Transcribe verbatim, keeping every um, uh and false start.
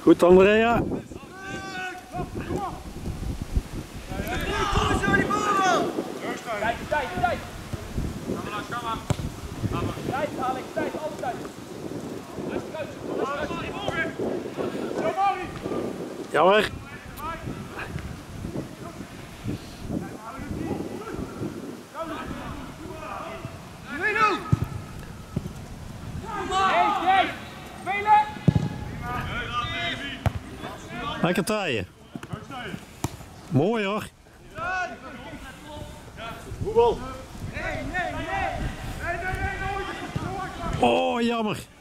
Goed Andrea. Tijd, tijd, tijd. Tijd Alex, tijd, altijd. Jammer. Lekker taaien. Mooi hoor. Voetbal. Oh, jammer.